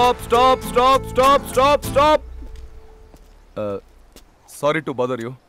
Stop. Sorry to bother you.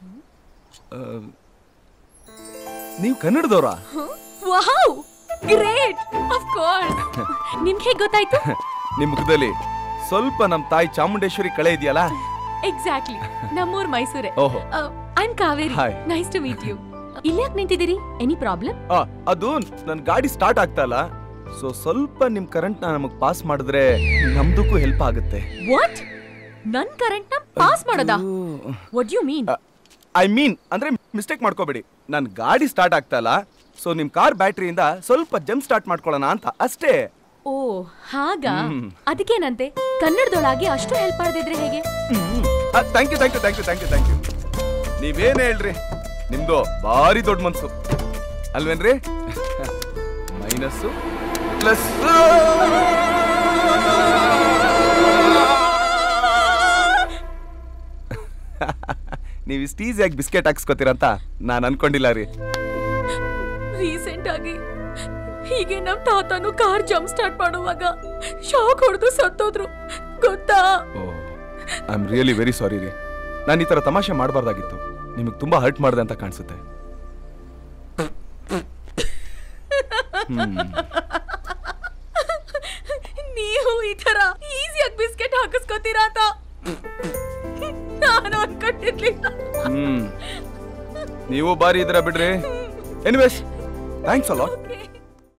ನೀವು ಕನ್ನಡದವರಾ? Wow, great, of course. ನಿಮ್ಗೆ ಹೇಗೆ ಗೊತ್ತಾಯ್ತು? ನಿಮ್ಮ ಮುಖದಲ್ಲಿ ಸ್ವಲ್ಪ ನಮ್ಮ ತಾಯಿ ಚಾಮುಂಡೇಶ್ವರಿ ಕಳೆ ಇದೆಯಲ್ಲ? ಎಕ್ಸಾಕ್ಟ್ಲಿ, ನಮ್ಮೂರ್ ಮೈಸೂರೇ. ಓಹೋ. I am Kaveri. Nice to meet you. ಇಲ್ಲಿ ಯಾಕೆ ನಿಂತಿದ್ದೀರಿ? Any problem? ಅದು ನನ್ನ ಗಾಡಿ ಸ್ಟಾರ್ಟ್ ಆಗ್ತಾ ಇಲ್ಲ, ಸೊ ಸ್ವಲ್ಪ ನಿಮ್ ಕರೆಂಟ್ ನಮಗೆ ಪಾಸ್ ಮಾಡಿದ್ರೆ ನಮ್ದಕ್ಕೂ ಹೆಲ್ಪ್ ಆಗುತ್ತೆ. ವಾಟ್? ನನ್ ಕರೆಂಟ್ ನ ಪಾಸ್ ಮಾಡೋದಾ? What you mean? I mean ಅಂದ್ರೆ ಮಿಸ್ಟೇಕ್ ಮಾಡ್ಕೋಬೇಡಿ. ನನ್ನ ಗಾಡಿ ಸ್ಟಾರ್ಟ್ ಆಗ್ತಾ ಇಲ್ಲ, ಸೊ ನಿಮ್ ಕಾರ್ ಬ್ಯಾಟ್ರಿಯಿಂದ ಸ್ವಲ್ಪ ಜಂಪ್ ಸ್ಟಾರ್ಟ್ ಮಾಡ್ಕೊಳ್ಳೋಣ ಅಂತ ಅಷ್ಟೇ. ಓ ಹಾಗಾ? ಅದಕ್ಕೇನಂತೆ, ಕನ್ನಡದೊಳಗೆ ಅಷ್ಟು ಹೆಲ್ಪ್ ಮಾಡದಿದ್ರೆ ಹೇಗೆ? Thank you. ನೀವೇನೇ ಹೇಳ್ರಿ, ನಿಮ್ದು ಭಾರಿ ದೊಡ್ಡ ಮನ್ಸು ಅಲ್ವೇನ್ರಿ? Minus plus. ನೀವು ಇಷ್ಟು ಈಸಿಯಾಗಿ ಬಿಸ್ಕೆಟ್ ಹಾಕ್ಸ್ಕೊತೀರಂತ ನಾನು ಅನ್ಕೊಂಡಿಲ್ಲ ರೀ. ರೀಸೆಂಟ್ ಆಗಿ ಹೀಗೆ ನಮ್ ತಾತನು ಕಾರ್ ಜಂಪ್ ಸ್ಟಾರ್ಟ್ ಮಾಡುವಾಗ ಶಾಕ್ ಹೊಡೆದು ಸತ್ತೋದ್ರು, ಗೊತ್ತಾ? I am really very sorry ರೀ. ನಾನು ಈ ತರ ತಮಾಷೆ ಮಾಡಬಾರ್ದಾಗಿತ್ತು. ನಿಮಗೆ ತುಂಬಾ ಹರ್ಟ್ ಮಾಡಿದೆ ಅಂತ ಕಾಣಿಸುತ್ತೆ. ನೀವು ಈ ತರ ಈಸಿಯಾಗಿ ಬಿಸ್ಕೆಟ್ ಹಾಕಿಸ್ಕೋತೀರಾ ಅಂತ ನಾನು ಅನ್ಕೊಂಡಿರ್ಲಿಲ್ಲ. ನೀವು ಬಾರಿ ಇದ್ರ ಬಿಡ್ರಿ. Anyways, thanks a lot.